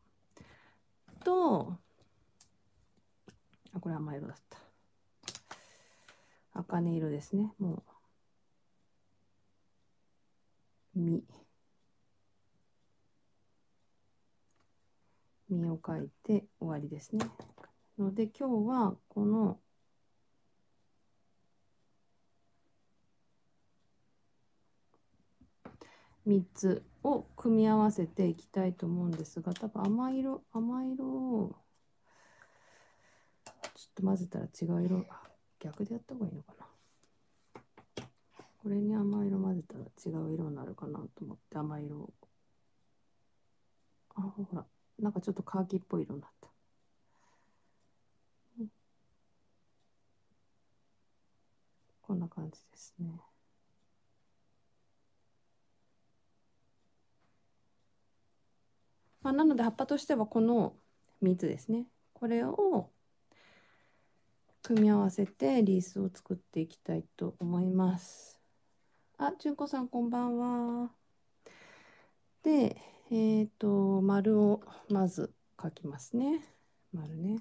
と、これ甘色だった。茜色ですね。もう、実を描いて終わりですね。ので、今日はこの3つを組み合わせていきたいと思うんですが、多分甘色をちょっと混ぜたら違う色、逆でやった方がいいのかな。これに甘色混ぜたら違う色になるかなと思って甘色を。ほら、なんかちょっとカーキっぽい色になった。こんな感じですね。 まあ、なので葉っぱとしてはこの3つですね。これを組み合わせてリースを作っていきたいと思います。あ、純子さんこんばんは。で、丸をまず描きますね。丸ね。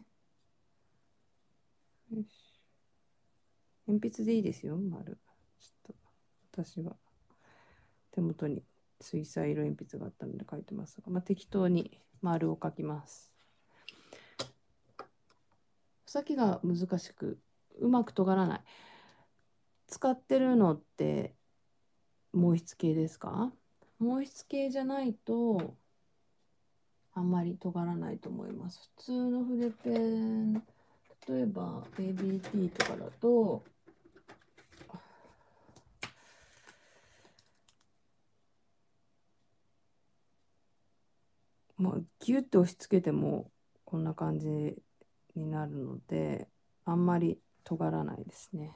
よし。鉛筆でいいですよ、丸。ちょっと私は手元に水彩色鉛筆があったので書いてますが、まあ、適当に丸を描きます。先が難しくうまく尖らない。使ってるのって毛筆系ですか？毛筆系じゃないとあんまり尖らないと思います。普通の筆ペン、例えば ABT とかだともうギュッと押し付けてもこんな感じになるのであんまり尖らないですね。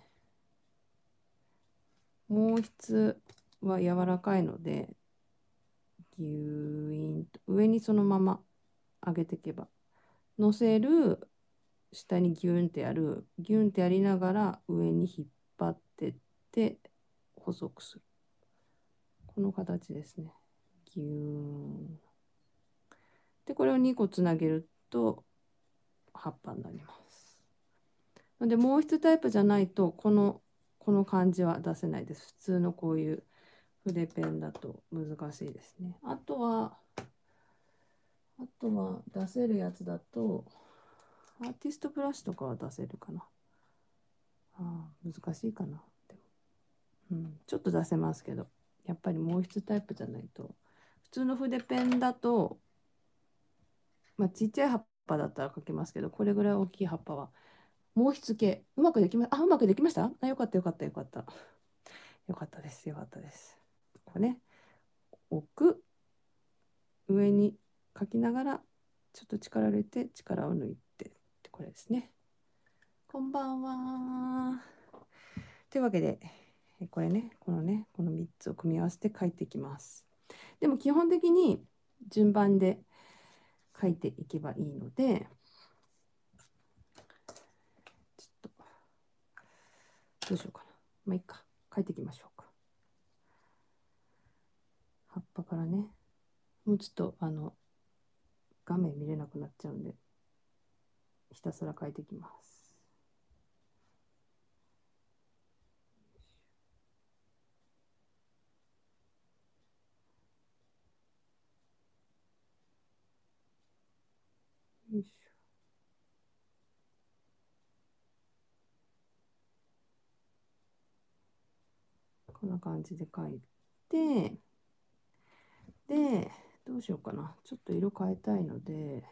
毛筆は柔らかいのでギューインと上にそのまま上げていけば乗せる、下にギュンってやる、ギュンってやりながら上に引っ張ってって細くする、この形ですね。ギューンでこれを2個つなげると葉っぱになります。ので毛筆タイプじゃないとこの感じは出せないです。普通のこういう筆ペンだと難しいですね。あとは出せるやつだとアーティストブラシとかは出せるかな。難しいかな。でも、ちょっと出せますけど、やっぱり毛筆タイプじゃないと、普通の筆ペンだと、まあ、ちっちゃい葉っぱだったら描けますけど、これぐらい大きい葉っぱは毛筆系、うまくできました。よかったよかったよかった。よかったです、よかったです。こうね、置く、上に描きながら、ちょっと力を入れて、力を抜いて、これですね。こんばんは。というわけで、これね、この3つを組み合わせて書いていきます。でも基本的に順番で書いていけばいいので、ちょっと、どうしようかな。まあいいか。書いていきましょうか。葉っぱからね、もうちょっと画面見れなくなっちゃうんで、ひたすら書いていきます。よいしょ。こんな感じで書いて、で、どうしようかな。ちょっと色変えたいので、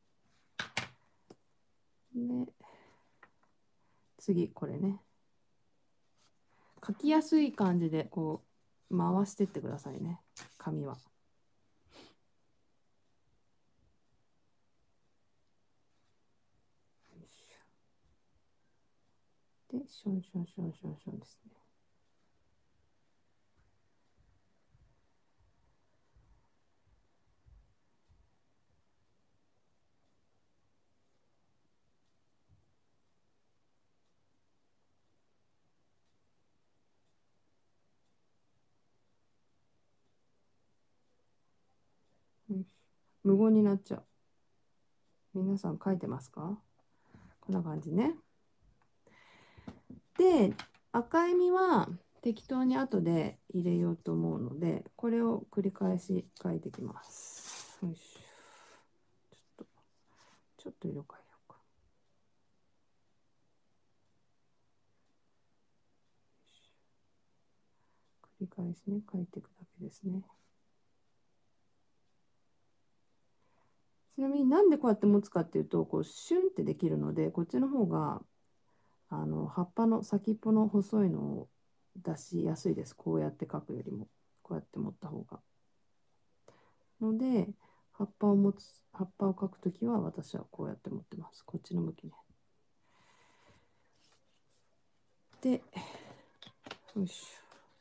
次、これね。書きやすい感じでこう回してってくださいね、紙は。で、ションションションションションですね。無言になっちゃう。皆さん書いてますか？こんな感じね。で、赤い実は適当に後で入れようと思うので、これを繰り返し書いていきます。よいしょ。ちょっと色変えようか。繰り返しね、書いていくだけですね。ちなみになんでこうやって持つかっていうと、こうシュンってできるので、こっちの方が葉っぱの先っぽの細いのを出しやすいです。こうやって描くよりも、こうやって持った方が。ので、葉っぱを描くときは私はこうやって持ってます。こっちの向きね。で、よいし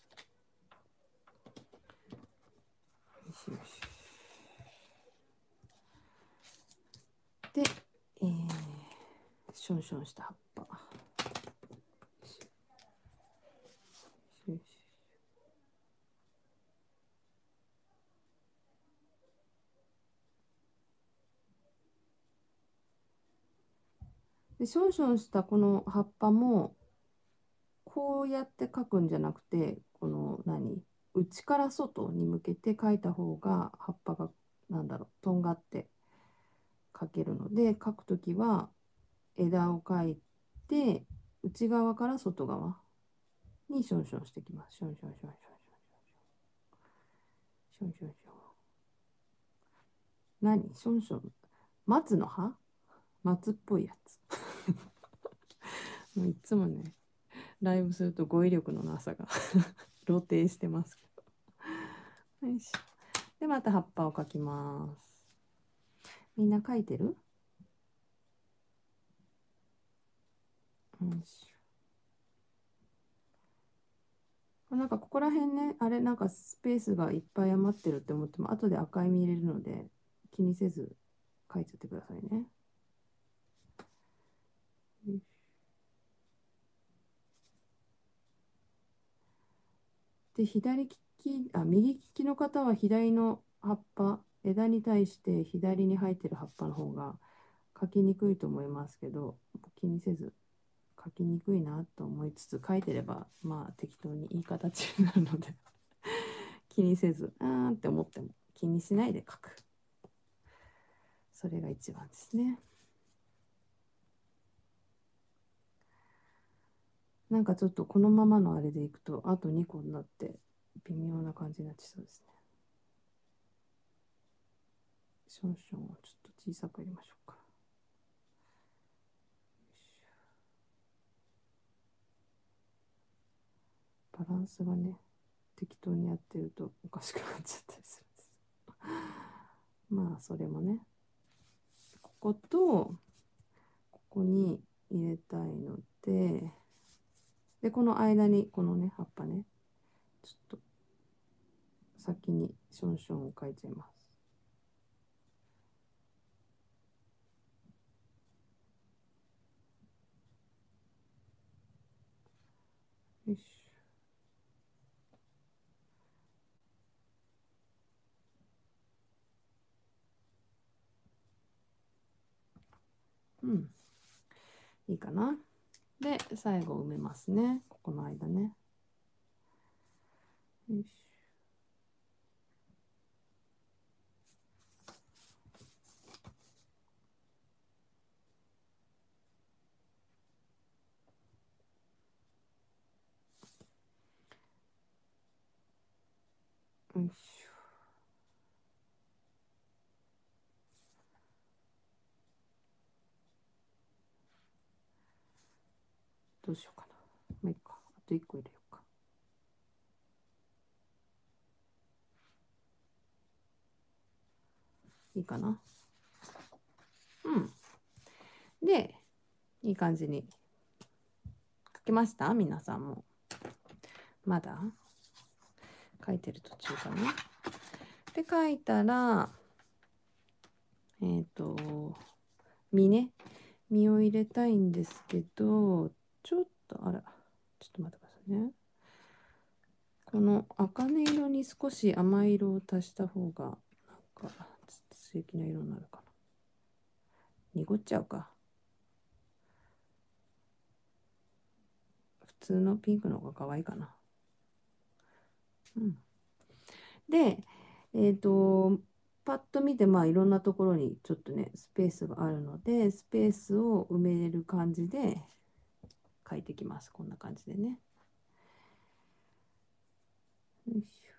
ょ。よしよし。 で、ションションした葉っぱ。でションションしたこの葉っぱもこうやって描くんじゃなくて、この内から外に向けて描いた方が葉っぱがとんがって描けるので、描くときは枝を描いて内側から外側にションションしてきます。ションションションションションションションション。ションション。松の葉？松っぽいやつ。もういつもね、ライブすると語彙力のなさが露呈してますけど。よいしょ。で、また葉っぱを描きます。みんな描いてる？よいしょ。なんかここら辺ね、あれなんかスペースがいっぱい余ってるって思っても、後で赤い実入れるので気にせず描いちゃってくださいね。よいしょ。で、右利きの方は左の葉っぱ、枝に対して左に生えてる葉っぱの方が描きにくいと思いますけど、気にせず描きにくいなと思いつつ描いてれば、まあ適当にいい形になるので気にせず、って思っても気にしないで描く。それが一番ですね。なんかちょっとこのままのあれでいくと、あと2個になって微妙な感じになっちゃそうですね。ションションをちょっと小さく入れましょうか。バランスがね、適当にやってるとおかしくなっちゃったりするんです。まあ、それもね、こことここに入れたいので、この間にこのね、葉っぱね、ちょっと先にションションを描いちゃいます。よし。うん。いいかな。で、最後埋めますね。ここの間ね。よし。よいしょ。どうしようかな。まあ、いいか。あと1個入れようか。いいかな。うん。で、いい感じに書けました皆さんも。まだ書いてる途中かな。で、書いたら、実を入れたいんですけど、ちょっと待ってくださいね。この茜色に少し甘い色を足した方が、なんか素敵な色になるかな。濁っちゃうか。普通のピンクの方が可愛いかな。うん。で、パッと見て、いろんなところにちょっとね、スペースがあるので、スペースを埋めれる感じで描いてきます。こんな感じでね。よいしょ。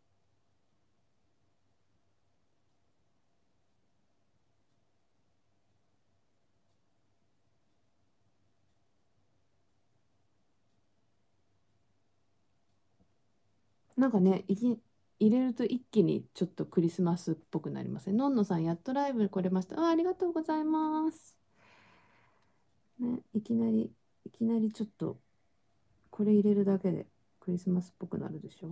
なんかね、入れると一気にちょっとクリスマスっぽくなりますね。のんのさん、やっとライブに来れました。ありがとうございます。ね、いきなりちょっと、これ入れるだけでクリスマスっぽくなるでしょ。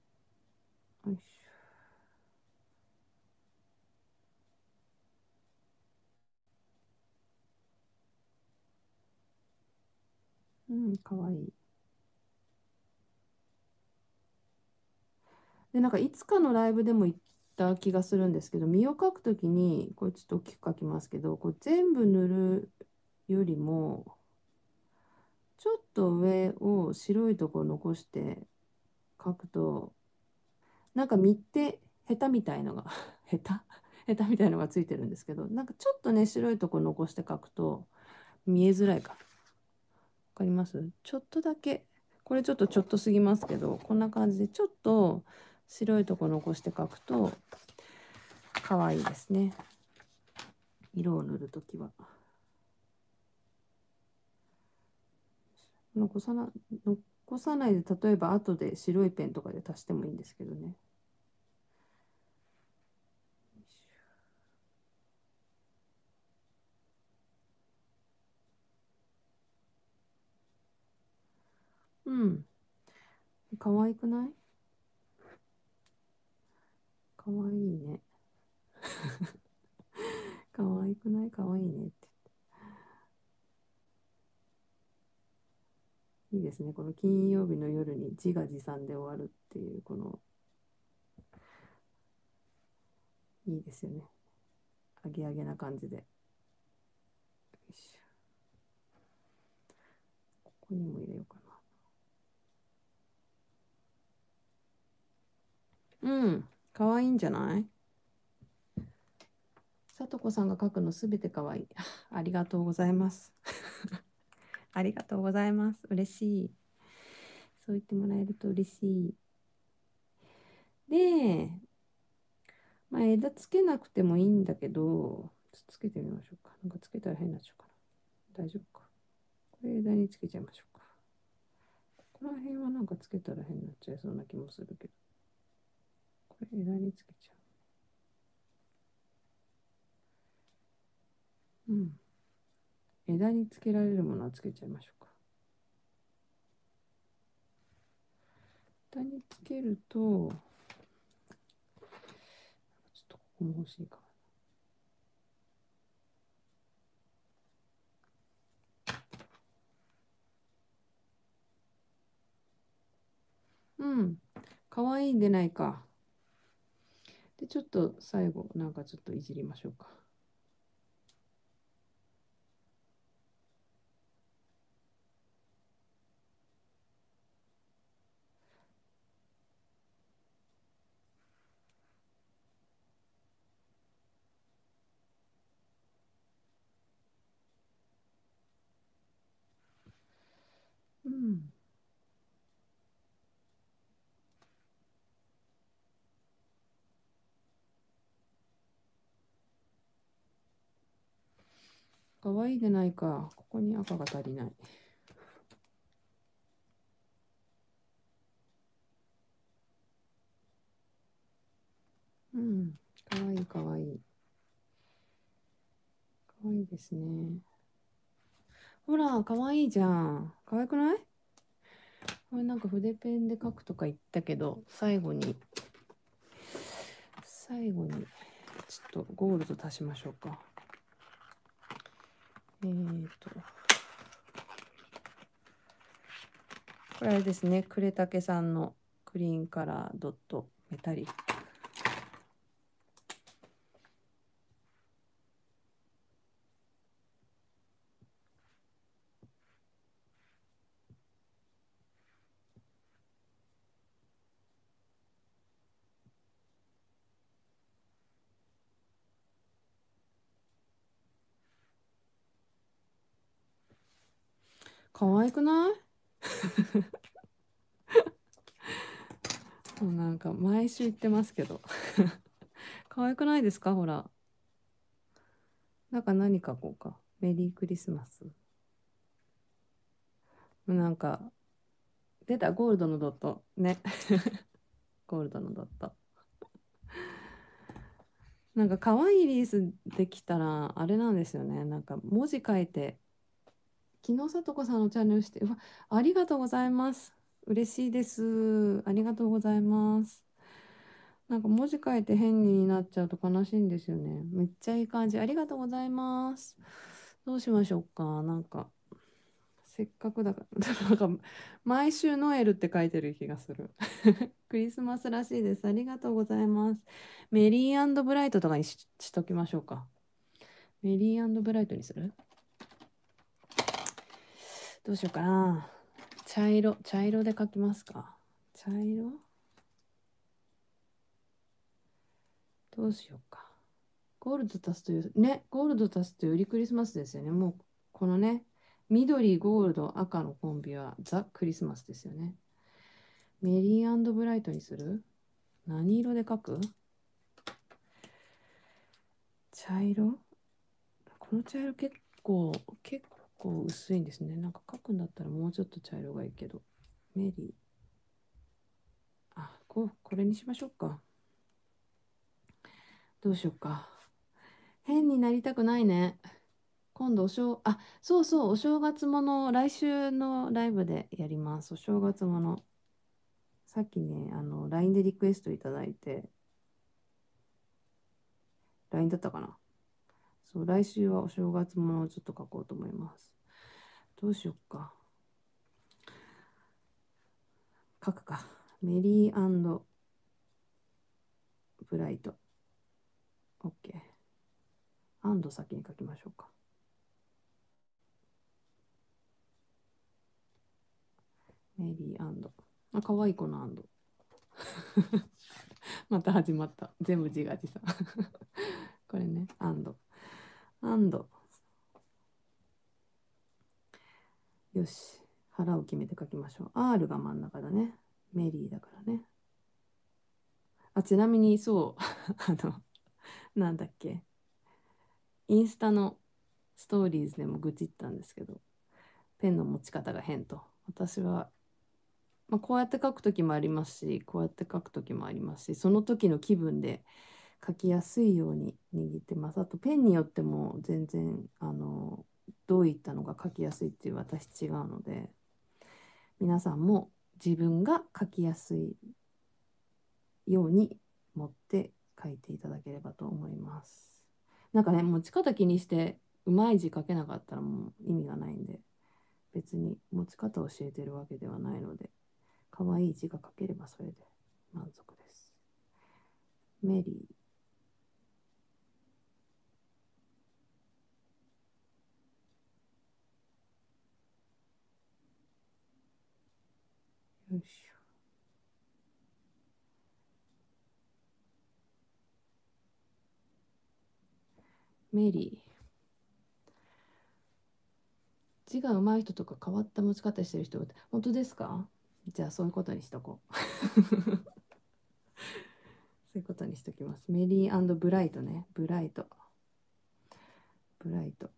よいしうん、かわいい。で、なんかいつかのライブでも言った気がするんですけど、身を描くときに、これちょっと大きく描きますけど、こう全部塗るよりも、ちょっと上を白いところ残して描くと、なんか見て下手みたいのが下手下手みたいのがついてるんですけど、なんかちょっとね、白いところ残して描くと見えづらいか。わかります？ちょっとだけ、これちょっとすぎますけど、こんな感じでちょっと白いところ残して描くと可愛いですね。色を塗るときは。残さな、残さないで、例えば後で白いペンとかで足してもいいんですけどね。うん。可愛くない？可愛いね。可愛くない？可愛いねって。いいですね。この金曜日の夜に自画自賛で終わるっていう、この、いいですよね。アゲアゲな感じで。よいしょ、ここにも入れようかな。うん。可愛いんじゃない？さとこさんが書くのすべて可愛い。ありがとうございます。ありがとうございます。嬉しい。そう言ってもらえると嬉しい。で、まあ、枝つけなくてもいいんだけど、ちょっとつけてみましょうか。なんかつけたら変になっちゃうかな。大丈夫か。これ枝につけちゃいましょうか。ここら辺はなんかつけたら変になっちゃいそうな気もするけど。これ枝につけちゃう。うん。枝につけられるものはつけちゃいましょうか。枝につけると、ちょっとここも欲しいかな。うん。かわいいんでないか。で、ちょっと最後、なんかちょっといじりましょうか。うん。かわいいでないか。ここに赤が足りない。うん。かわいいかわいい。かわいいですね。ほら、かわいいじゃん。かわいくない？これなんか筆ペンで書くとか言ったけど、最後に、ちょっとゴールド足しましょうか。これあれですね、呉竹さんのクリーンカラードットメタリック。かわいくない？もうなんか毎週言ってますけど。かわいくないですか？ほら。なんか何書こうか。メリークリスマス。なんか、出た、ゴールドのドット。ね。ゴールドのドット。なんか可愛いリースできたら、あれなんですよね。なんか文字書いて、昨日さとこさんのチャンネルして、うわ、ありがとうございます。嬉しいです。ありがとうございます。なんか文字書いて変になっちゃうと悲しいんですよね。めっちゃいい感じ。ありがとうございます。どうしましょうか。なんか、 せっかくだからなんか毎週ノエルって書いてる気がする。クリスマスらしいです。ありがとうございます。メリー&ブライトとかにしときましょうか。メリー&ブライトにする？どうしようかな。茶色で書きますか。茶色どうしようか。ゴールド足すというね、ゴールド足すとよりクリスマスですよね。もうこのね、緑、ゴールド、赤のコンビはザ・クリスマスですよね。メリー&ブライトにする？何色で書く？茶色？この茶色結構薄いんですね。なんか書くんだったらもうちょっと茶色がいいけど。メリー。これにしましょうか。どうしようか。変になりたくないね。今度そうそう、お正月もの、来週のライブでやります。お正月もの。さっきね、LINE でリクエストいただいて、LINE だったかな。そう、来週はお正月ものをちょっと書こうと思います。どうしよっか。書くか。メリー&ブライト。OK。アンド先に書きましょうか。メリー&。かわいい子のアンド。また始まった。全部自画自賛。これね、アンド。よし。腹を決めて書きましょう。R が真ん中だね。メリーだからね。ちなみにそう、なんだっけ。インスタのストーリーズでも愚痴ったんですけど、ペンの持ち方が変と。私は、こうやって書くときもありますし、こうやって書くときもありますし、その時の気分で書きやすいように握ってます。あとペンによっても全然どういったのが書きやすいっていう私違うので、皆さんも自分が書きやすいように持って書いていただければと思います。なんかね、持ち方気にしてうまい字書けなかったらもう意味がないんで、別に持ち方を教えてるわけではないので、可愛い字が書ければそれで満足です。メリー。よいしょ。メリー。字が上手い人とか変わった持ち方してる人、本当ですか？じゃあそういうことにしとこう。そういうことにしときます。メリー&ブライトね。ブライト。ブライト。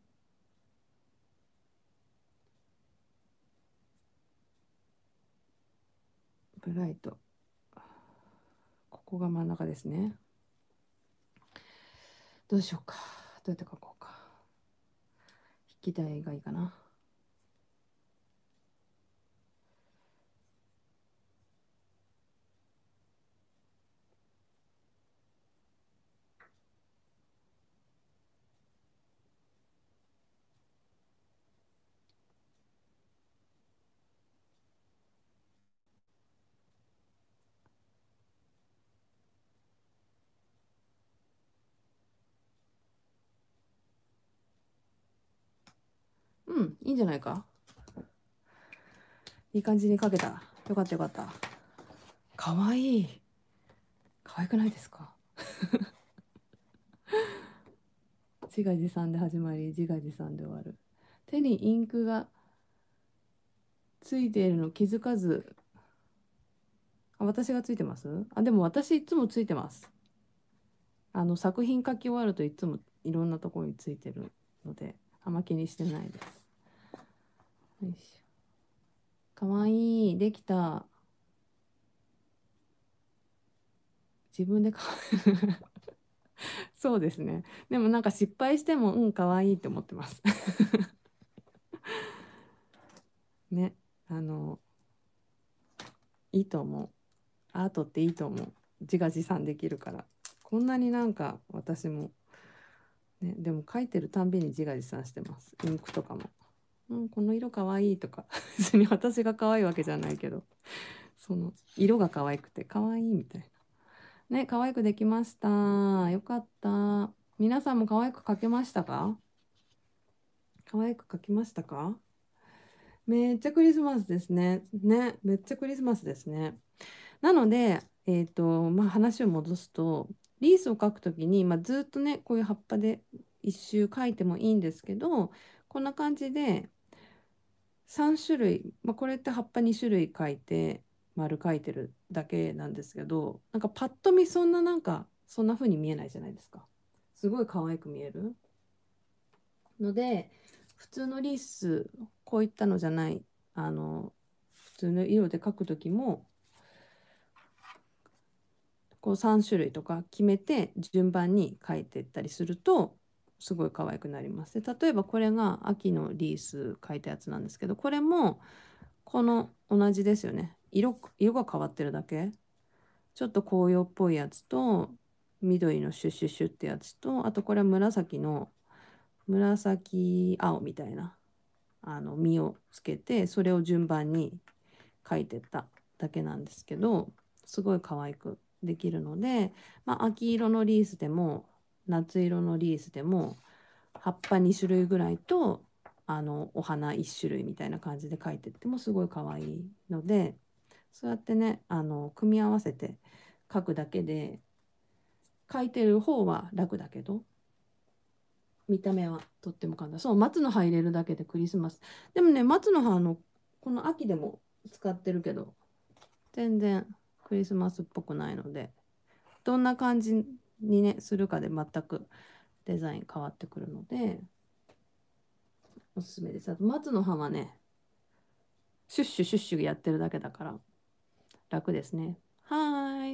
ブライト。ここが真ん中ですね。どうしようか。どうやって書こうか。筆記体がいいかな。いいんじゃないか。いい感じに書けた。よかったよかった。かわいい。かわいくないですか？自画自賛で始まり、自画自賛で終わる。手にインクがついているの気づかず、私がついてます？でも私いつもついてます。作品書き終わるといつもいろんなところについてるので、あんま気にしてないです。よいしょ。かわいい。できた。自分でそうですね。でもなんか失敗しても、かわいいって思ってます。ね。いいと思う。アートっていいと思う。自画自賛できるから。こんなになんか私も、ね、でも書いてるたんびに自画自賛してます。インクとかも。 この色かわいいとか別に私が可愛いわけじゃないけど、その色が可愛くて可愛いみたいなね。可愛くできました。よかった。皆さんも可愛く描けましたか？可愛く描きましたか？めっちゃクリスマスですね。ね、めっちゃクリスマスですね。なので、話を戻すと、リースを描くときに、ずっとね、こういう葉っぱで一周描いてもいいんですけど、こんな感じで3種類、これって葉っぱ2種類描いて、丸描いてるだけなんですけど、なんかパッと見そんな風に見えないじゃないですか。すごい可愛く見えるので、普通のリース、こういったのじゃない、普通の色で描くときも、こう3種類とか決めて順番に描いていったりするとすごい可愛くなります。で、例えばこれが秋のリース描いたやつなんですけど、これもこの同じですよね。色が変わってるだけ。ちょっと紅葉っぽいやつと緑のシュッシュッシュってやつと、あとこれは紫青みたいな実をつけて、それを順番に描いてっただけなんですけど、すごい可愛くできるので、秋色のリースでも夏色のリースでも葉っぱ2種類ぐらいとお花1種類みたいな感じで描いてってもすごい可愛いので、そうやってね組み合わせて描くだけで、描いてる方は楽だけど見た目はとっても簡単。そう、松の葉入れるだけでクリスマス。でもね、松の葉この秋でも使ってるけど全然クリスマスっぽくないので、どんな感じにねするかで全くデザイン変わってくるのでおすすめです。あと松の葉はね、シュッシュシュッシュやってるだけだから楽ですね。はい、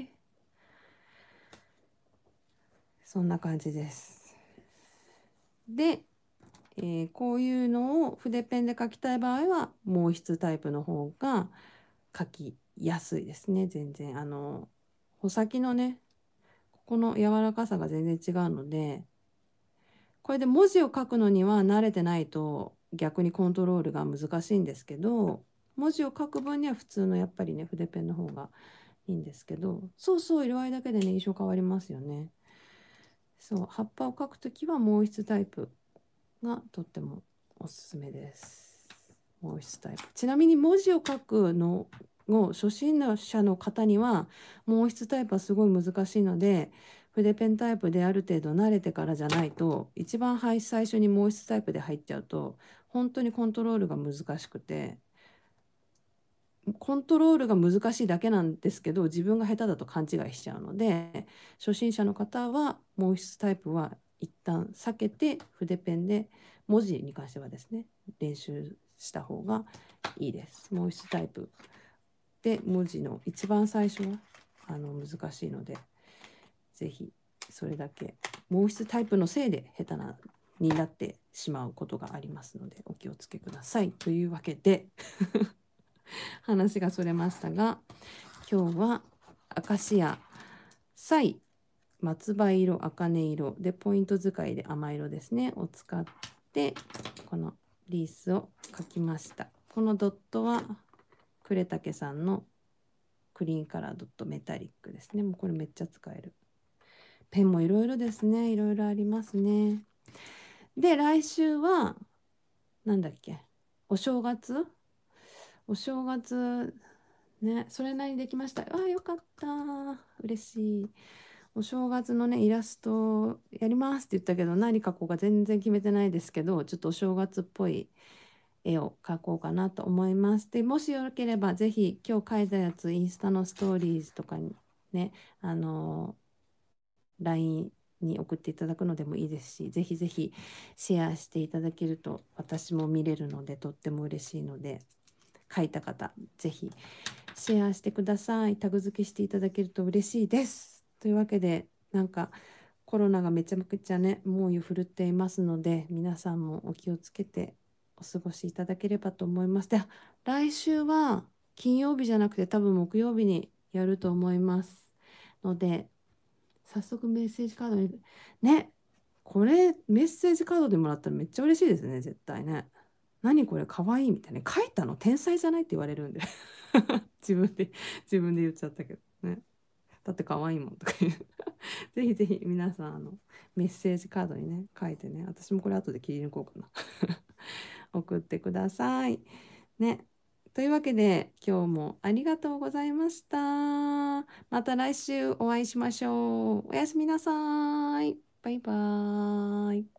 そんな感じです。で、こういうのを筆ペンで描きたい場合は毛筆タイプの方が描きやすいですね。全然穂先のね、ここの柔らかさが全然違うので、これで文字を書くのには慣れてないと逆にコントロールが難しいんですけど、文字を書く分には普通のやっぱりね筆ペンの方がいいんですけど、そうそう、色合いだけでね印象変わりますよね。そう、葉っぱを描くときは毛筆タイプがとってもおすすめです。毛筆タイプ。ちなみに文字を書くのを初心者の方には毛筆タイプはすごい難しいので、筆ペンタイプである程度慣れてからじゃないと、一番最初に毛筆タイプで入っちゃうと本当にコントロールが難しくて、コントロールが難しいだけなんですけど自分が下手だと勘違いしちゃうので、初心者の方は毛筆タイプは一旦避けて筆ペンで文字に関してはですね練習した方がいいです。毛筆タイプで文字の一番最初は難しいので、ぜひそれだけ毛筆タイプのせいで下手になってしまうことがありますのでお気をつけください。というわけで話がそれましたが、今日はアカシア、サイ、松葉色、茜色でポイント使いで甘色ですねを使ってこのリースを描きました。このドットは呉竹さんのクリーンカラードットメタリックですね。もうこれめっちゃ使える。ペンもいろいろですね。いろいろありますね。で、来週はなんだっけ、お正月ね、それなりにできました。ああ、よかった。嬉しい。お正月のね、イラストやりますって言ったけど、何描こうか全然決めてないですけど、ちょっとお正月っぽい絵を描こうかなと思います。で、もしよければ、ぜひ今日描いたやつ、インスタのストーリーズとかにね、LINE に送っていただくのでもいいですし、ぜひぜひシェアしていただけると私も見れるので、とっても嬉しいので、描いた方、ぜひシェアしてください。タグ付けしていただけると嬉しいです。というわけで、なんかコロナがめちゃくちゃね、猛威を振るっていますので、皆さんもお気をつけてお過ごしいただければと思います。で、来週は金曜日じゃなくて多分木曜日にやると思いますので、早速メッセージカードにね、これメッセージカードでもらったらめっちゃ嬉しいですね、絶対ね。 何これかわいいみたいな、書いたの天才じゃないって言われるんで自分で自分で言っちゃったけどね。だって可愛いもんとか言うぜひぜひ皆さんメッセージカードにね書いてね、私もこれ後で切り抜こうかな送ってくださいね。というわけで今日もありがとうございました。また来週お会いしましょう。おやすみなさい。バイバーイ。